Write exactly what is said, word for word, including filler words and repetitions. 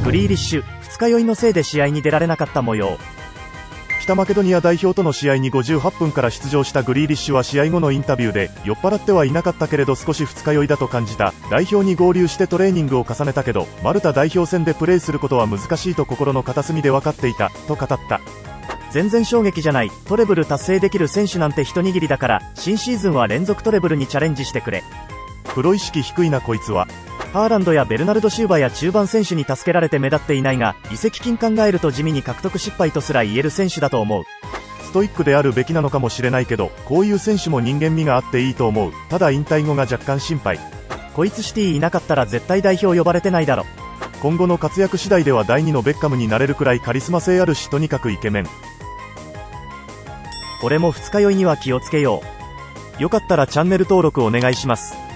グリーリッシュ、二日酔いのせいで試合に出られなかった模様。 北マケドニア代表との試合にごじゅうはっぷんから出場したグリーリッシュは試合後のインタビューで、酔っ払ってはいなかったけれど少し二日酔いだと感じた。代表に合流してトレーニングを重ねたけど、マルタ代表戦でプレーすることは難しいと心の片隅で分かっていた、と語った。 全然衝撃じゃない。トレブル達成できる選手なんて一握りだから、新シーズンは連続トレブルにチャレンジしてくれ。 プロ意識低いなこいつは。 ハーランドやベルナルド・シューバや中盤選手に助けられて目立っていないが、移籍金考えると地味に獲得失敗とすら言える選手だと思う。 ストイックであるべきなのかもしれないけど、こういう選手も人間味があっていいと思う。ただ引退後が若干心配。 こいつシティいなかったら絶対代表呼ばれてないだろ。 今後の活躍次第ではだいにのベッカムになれるくらいカリスマ性あるし、とにかくイケメン。 俺も二日酔いには気をつけよう。よかったらチャンネル登録お願いします。